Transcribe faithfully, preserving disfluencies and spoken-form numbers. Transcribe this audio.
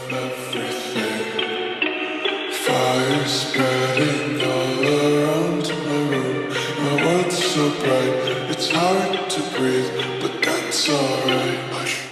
everything. Fire spreading all around my room. My world's so bright, it's hard to breathe, but that's alright.